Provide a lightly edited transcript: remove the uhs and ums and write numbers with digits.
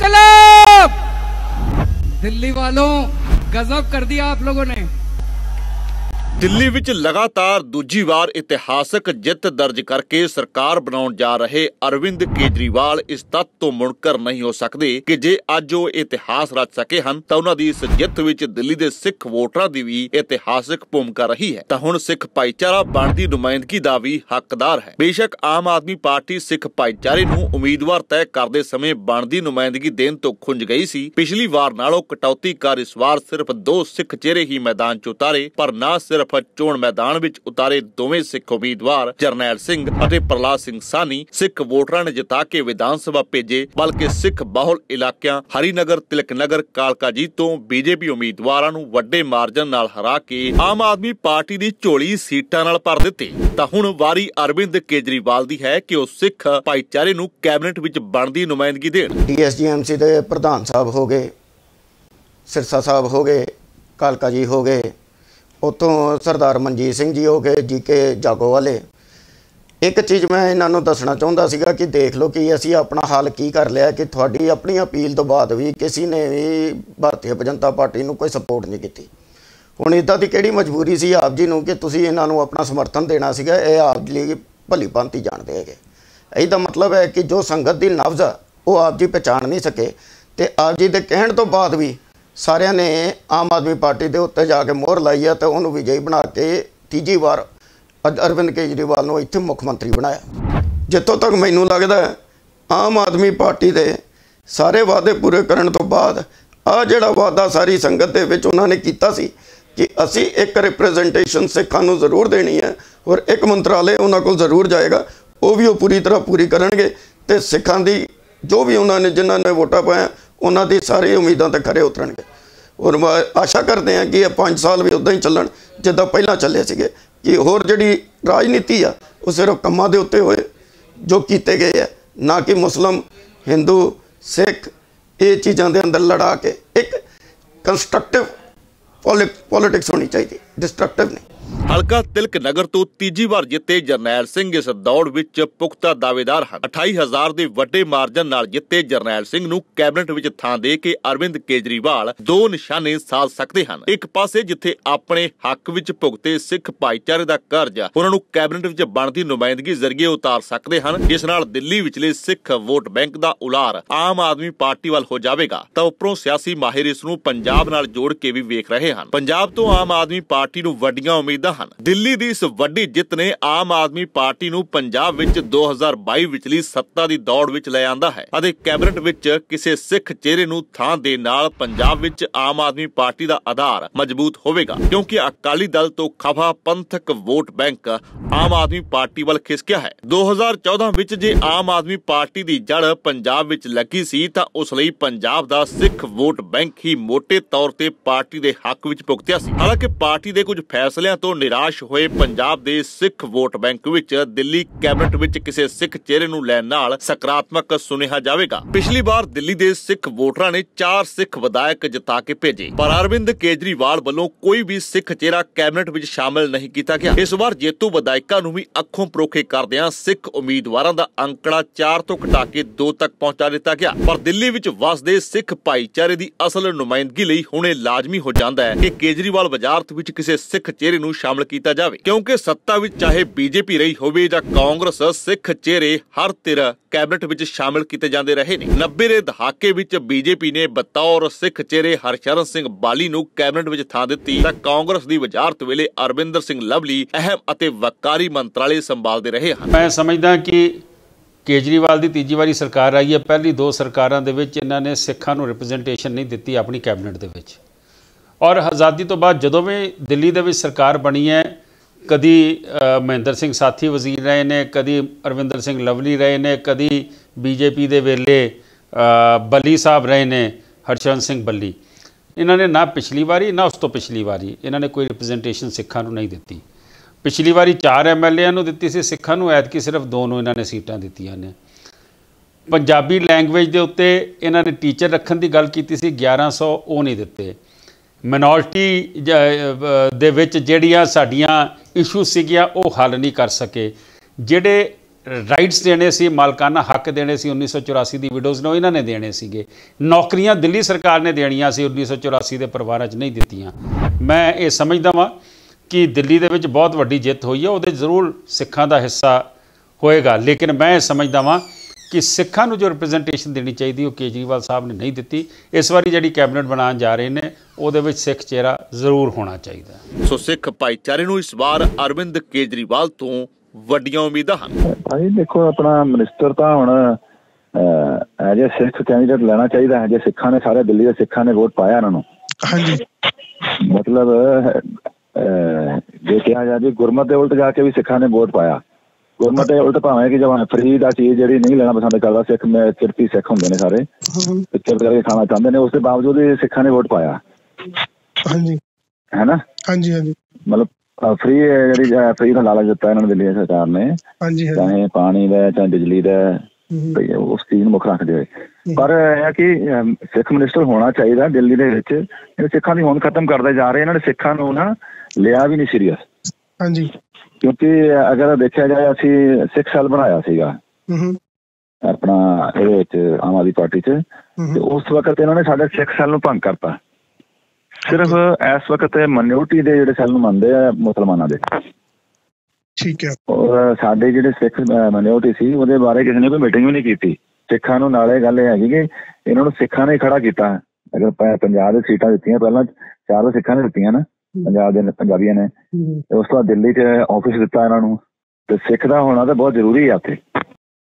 इनकलाब। दिल्ली वालों गजब कर दिया आप लोगों ने। दिल्ली विच लगातार दूजी वार इतिहासक जित दर्ज करके सरकार बनाउण जा रहे अरविंद केजरीवाल इस तत्त तो मुनकर नहीं हो सकते कि जे अज वो इतिहास रच सके हन तां उन्हां दी इस जित विच दिल्ली दे सिख वोटरां दी भी इतिहासक भूमिका रही है। तां हुण सिख भाईचारा बनदी नुमाइंदगी दा भी हकदार है। बेशक आम आदमी पार्टी सिख भाईचारे नूं उम्मीदवार तय करदे समय बनदी नुमाइंदगी देण तो खुंज गई सी। पिछली वार नालों कटौती कर इस वार सिर्फ 2 सिख चेहरे ही मैदान च उतारे, पर ना सिर्फ चोण मैदान विच उतारे दोवें सिख उम्मीदवार जरनैल सिंह अते प्रहलाद सिंह सानी सिख वोटरां ने जिता के विधान सभा भेजे, बल्कि सिख बहुल इलाकिਆਂ हरिनगर, तिलक नगर, कालका जी तो बीजेपी उम्मीदवारां नूं वड्डे मार्जन नाल हरा के आम आदमी पार्टी दी झोली सीटां नाल भर दित्ती। तां हुण वारी अरविंद केजरीवाल दी है कि ਉਹ सिख भाईचारे नूं कैबिनेट विच ਬਣਦੀ नुमाइंदगी देण। DSGMC ਦੇ ਪ੍ਰਧਾਨ ਸਾਹਿਬ ਹੋ ਗਏ, सिरसा साहब हो गए, कालका जी हो गए, उतों सरदार मनजीत सिंह जी हो गए जीके जागो वाले। एक चीज़ मैं इन्हों दसना चाहता सीगा कि देख लो कि असी अपना हाल की कर लिया कि थोड़ी अपनी अपील तो बाद भी किसी ने भी भारतीय जनता पार्टी को कोई सपोर्ट नहीं की। हुण इदां दी किहड़ी मजबूरी सी आप जी नूं कि तुसीं इन्हां नूं अपना समर्थन देना सीगा। ये आप जी भली भांति जाणदे हैगे। ਇਹਦਾ मतलब है कि जो संगत की नब्ज़ आ वो आप जी पहचान नहीं सके, तो आप जी के कहण तो बाद भी सारिਆਂ ने आम आदमी पार्टी के उत्ते जाके मोहर लाई है तो उन्होंने विजयी बना के तीजी बार अरविंद केजरीवाल को इत्थे मुख मंत्री बनाया। जितों तक मैनूं लगदा है आम आदमी पार्टी के सारे वादे पूरे करने तो बाद आ जिहड़ा वादा सारी संगत दे विच उन्होंने कीता सी कि असी एक रिप्रजेंटेशन सिखां नूं जरूर देनी है और एक मंत्रालय उन्हां कोल जरूर जाएगा, वो भी वो पूरी तरह पूरी करनगे ते सिखां दी जो भी उन्होंने जिन्होंने वोटा पाया उन्होंने सारी उम्मीदों ते खरे उतरनगे। और आशा करते हैं कि ये 5 साल भी उदा ही चलन जिद्दां पहलां चले सीगे कि होर जिहड़ी राजनीति आ वो सिर्फ कम्मां दे उत्ते होए जो कीते गए है, ना कि मुस्लिम हिंदू सिख ये चीज़ों के अंदर लड़ा के। एक कंस्ट्रक्टिव पॉलिटिक्स होनी चाहिए, डिस्ट्रक्टिव नहीं। हलका तिलक नगर तो तीजी बार जिते जरनैल सिंह इस दौड़ विच पुख्ता दावेदार हैं। 28,000 के वड्डे मार्जन नाल जिते जरनैल सिंह नूं कैबिनेट विच थां दे के अरविंद केजरीवाल 2 निशाने साध सकते हैं। एक पासे जिथे अपने हक विच भुगते सिख भाईचारे दा कर्ज उन्हां नूं कैबिनेट विच बनदी नुमाइंदगी जरिए उतार सकते हैं, जिस नाल दिल्ली विचले सिख वोट बैंक दा उलार आम आदमी पार्टी वाल हो जाएगा। तां उपरों सियासी माहिर इस नूं पंजाब नाल जोड़ के भी वेख रहे हैं। पंजाब तो आम आदमी पार्टी नूं वड्डियां उम्मीदां हन। दिल्ली दी इस वड्डी जित ने आम आदमी पार्टी नूं पंजाब विच 2022 विचली सत्ता दी दौड़ विच ले आंदा है अते कैबिनेट विच किसी सिख चेहरे नूं थां दे नाल पंजाब विच आम आदमी पार्टी दा आधार मजबूत होवेगा, क्योंकि अकाली दल तो खफा पंथक वोट बैंक आम आदमी पार्टी वाल खिसकिया है। 2014 विच जे आम आदमी पार्टी दी जड़ पंजाब विच लगी सी तां उस लई पंजाब दा सिख वोट बैंक ही मोटे तौर ते पार्टी दे हक विच भुगतिया सी। हालांकि पार्टी दे कुछ फैसलिਆਂ तो निराश होए पंजाब दे सिख वोट बैंक विच दिल्ली कैबिनेट विच किसी सिख चेहरे नूं लैण नाल सकारात्मक सुनेहा जावेगा। पिछली बार दिल्ली दे सिख वोटरां ने 4 सिख विधायक जिता के भेजे, पर अरविंद केजरीवाल वालों कोई भी सिख चेहरा कैबिनेट विच शामिल नहीं किया गया। इस बार जेतू विधायकों नूं भी अखों परोखे करदिआं सिख उम्मीदवारां दा अंकड़ा 4 तो घटा के 2 तक पहुंचा दिता गया। पर दिल्ली विच वसदे सिख भाईचारे दी असल नुमाइंदगी लई हुण इह लाजमी हो जांदा है कि केजरीवाल वजारत विच किसी सिख चेहरे नूं शामिल किया जावे, क्योंकि सत्ता विच चाहे बीजेपी रही होवे जां कांग्रेस सिख चेहरे हर तिर कैबिनेट विच शामिल किए जाते रहे ने। 90 के दहाके विच बीजेपी ने बतौर सिख चेहरे हरशरण सिंह बाली नूं कैबिनेट विच थां दित्ती तां कांग्रेस दी वजारत वेले अरविंदर सिंह लवली अहम अते वकारी मंत्रालय संभालते रहे हैं। मैं समझदा कि केजरीवाल की तीजी वारी सरकार आई है, पहली 2 सरकारां दे विच इन्हां ने सिखां नूं रिप्रजेंटेशन नहीं दित्ती अपनी कैबिनेट दे विच। और आज़ादी तो बाद जदों भी दिल्ली दे विच सरकार बनी है, कदी महेंद्र सिंह साथी वजीर रहे ने, कदी अरविंदर सिंह लवली रहे ने, कदी बीजेपी दे वेले बली साहब रहे ने, हरशरण सिंह बली। इन्होंने ना पिछली बारी ना उस तो पिछली बारी इन्होंने कोई रिप्रजेंटेशन सिखां नूं नहीं दित्ती। पिछली बारी 4 MLA नूं दित्ती सी सिखां नूं, ऐतकी सिर्फ 2 नूं इन्होंने सीटां दित्तियां ने। पंजाबी लैंगुएज के उत्ते इन्होंने टीचर रखने की गल की सी, 1100 वो नहीं दिते। मिनोरिटी दे विच जिहड़ियां साडीआं इशू सीगियां वो हल नहीं कर सके। जिहड़े ਰਾਈਟਸ ਦੇਣੇ ਸੀ, ਮਾਲਕਾਨਾ ਹੱਕ ਦੇਣੇ ਸੀ 1984 ਦੀ ਵਿਡੋਜ਼ ਨੂੰ, ਇਹਨਾਂ ਨੇ ਦੇਣੇ ਸੀਗੇ। ਨੌਕਰੀਆਂ ਦਿੱਲੀ ਸਰਕਾਰ ਨੇ ਦੇਣੀਆਂ ਸੀ, 1984 ਦੇ ਪਰਿਵਾਰਾਂ 'ਚ ਨਹੀਂ ਦਿੱਤੀਆਂ। ਮੈਂ ਇਹ ਸਮਝਦਾ ਵਾਂ ਕਿ ਦਿੱਲੀ ਦੇ ਵਿੱਚ ਬਹੁਤ ਵੱਡੀ ਜਿੱਤ ਹੋਈ ਹੈ, ਉਹਦੇ ਜ਼ਰੂਰ ਸਿੱਖਾਂ ਦਾ ਹਿੱਸਾ ਹੋਏਗਾ, ਲੇਕਿਨ ਮੈਂ ਇਹ ਸਮਝਦਾ ਵਾਂ ਕਿ ਸਿੱਖਾਂ ਨੂੰ ਜੋ ਰਿਪਰੈਜ਼ੈਂਟੇਸ਼ਨ ਦੇਣੀ ਚਾਹੀਦੀ ਉਹ ਕੇਜਰੀਵਾਲ ਸਾਹਿਬ ਨੇ ਨਹੀਂ ਦਿੱਤੀ। ਇਸ ਵਾਰੀ ਜਿਹੜੀ ਕੈਬਨਿਟ ਬਣਾਉਣ ਜਾ ਰਹੇ ਨੇ ਉਹਦੇ ਵਿੱਚ ਸਿੱਖ ਚਿਹਰਾ ਜ਼ਰੂਰ ਹੋਣਾ ਚਾਹੀਦਾ। ਸੋ ਸਿੱਖ ਭਾਈਚਾਰੇ ਨੂੰ ਇਸ ਵਾਰ ਅਰਵਿੰਦ ਕੇਜਰੀਵਾਲ ਤੋਂ ਵੱਡੀਆਂ ਉਮੀਦਾਂ ਹਨ। ਭਾਈ ਦੇਖੋ, ਆਪਣਾ ਮਿਨਿਸਟਰ ਤਾਂ ਹੁਣ ਐਜ ਏ ਸਿੱਖ ਕੈਂਡੀਡੇਟ ਲੈਣਾ ਚਾਹੀਦਾ ਹੈ। ਜੇ ਸਿੱਖਾਂ ਨੇ, ਸਾਰੇ ਦਿੱਲੀ ਦੇ ਸਿੱਖਾਂ ਨੇ ਵੋਟ ਪਾਇਆ ਇਹਨਾਂ ਨੂੰ, ਹਾਂਜੀ, ਮਤਲਬ ਜੇ ਕਿਹਾ ਜਾਵੇ ਗੁਰਮਤ ਦੇ ਉਲਟ ਜਾ ਕੇ ਵੀ ਸਿੱਖਾਂ ਨੇ ਵੋਟ ਪਾਇਆ। ਗੁਰਮਤ ਦੇ ਉਲਟ ਭਾਵੇਂ ਕਿ ਜਵਾਂ ਫਰੀ ਦਾ ਚੀਜ਼ ਜਿਹੜੀ ਨਹੀਂ ਲੈਣਾ ਪਸੰਦ ਕਰਦਾ ਸਿੱਖ, ਕਿਰਤੀ ਸਿੱਖ ਹੁੰਦੇ ਨੇ ਸਾਰੇ, ਕਿਰਤ ਕਰਕੇ ਖਾਣਾ ਚਾਹੁੰਦੇ ਨੇ, ਉਸ ਦੇ ਬਾਵਜੂਦ ਵੀ ਸਿੱਖਾਂ ਨੇ ਵੋਟ ਪਾਇਆ, ਹਾਂਜੀ, ਹੈ ਨਾ, ਹਾਂਜੀ ਹਾਂਜੀ। ਮਤਲਬ ਫਰੀ ਜਿਹੜੀ ਫਰੀ ਦਾ ਲਾਲਚ ਦਿੱਤਾ ਇਹਨਾਂ ਨੂੰ ਦਿੱਲੀ ਸਰਕਾਰ ਨੇ, ਚਾਹੇ ਪਾਣੀ ਦਾ ਚਾਹੇ ਬਿਜਲੀ ਦਾ, ਉਸ ਚੀਜ਼ ਨੂੰ ਮੁੱਖ ਰੱਖਦੇ ਹੋਏ। ਪਰ ਇਹ ਹੈ ਕਿ ਸਿੱਖ ਮਿਨਿਸਟਰ ਹੋਣਾ ਚਾਹੀਦਾ ਦਿੱਲੀ ਦੇ ਵਿੱਚ। ਇਹ ਸਿੱਖਾਂ ਦੀ ਹੋਂਦ ਖਤਮ ਕਰਦੇ ਜਾ ਰਹੇ, ਇਹਨਾਂ ਨੇ ਸਿੱਖਾਂ ਨੂੰ ਨਾ ਲਿਆ ਵੀ ਨਹੀਂ ਸੀਰੀਅਸ, ਹਾਂਜੀ। ਕਿਉਂਕਿ ਅਗਰ ਦੇਖਿਆ ਜਾਏ, ਅਸੀਂ ਸਿੱਖ ਸੈੱਲ ਬਣਾਇਆ ਸੀਗਾ ਆਪਣਾ ਇਹਦੇ ਵਿੱਚ ਆਮ ਆਦਮੀ ਪਾਰਟੀ 'ਚ, ਤੇ ਉਸ ਵਕਤ ਇਹਨਾਂ ਨੇ ਸਾਡੇ ਸਿੱਖ ਸੈੱਲ ਨੂੰ ਭੰਗ ਕਰਤਾ। ਸਿਰਫ ਇਸ ਵਕਤ ਮਾਈਨੋਰਟੀ ਦੇ ਜਿਹੜੇ ਸੈੱਲ ਨੂੰ ਮੰਨਦੇ ਆ ਮੁਸਲਮਾਨਾਂ ਦੇ, ਠੀਕ ਹੈ। ਔਰ ਸਾਡੇ ਜਿਹੜੇ ਸਿੱਖ ਮਾਈਨੋਰਟੀ ਸੀ ਉਹਦੇ ਬਾਰੇ ਕਿਸੇ ਨੇ ਕੋਈ ਮੀਟਿੰਗ ਵੀ ਨਹੀਂ ਕੀਤੀ ਸਿੱਖਾਂ ਨੂੰ। ਨਾਲੇ ਗੱਲ ਇਹ ਹੈਗੀ ਕਿ ਇਹਨਾਂ ਨੂੰ ਸਿੱਖਾਂ ਨੇ ਖੜਾ ਕੀਤਾ। ਅਗਰ ਪੰਜਾਬ ਦੇ ਸੀਟਾਂ ਦਿੱਤੀਆਂ, ਪਹਿਲਾਂ 4 ਸਿੱਖਾਂ ਨੇ ਦਿੱਤੀਆਂ ਨਾ, ਪੰਜਾਬ ਦੇ ਪੰਜਾਬੀਆਂ ਨੇ, ਤੇ ਉਸ ਤੋਂ ਬਾਅਦ ਦਿੱਲੀ 'ਚ ਆਫਿਸ ਦਿੱਤਾ ਇਹਨਾਂ ਨੂੰ। ਤੇ ਸਿੱਖ ਦਾ ਹੋਣਾ ਤਾਂ ਬਹੁਤ ਜ਼ਰੂਰੀ ਆ ਉੱਥੇ।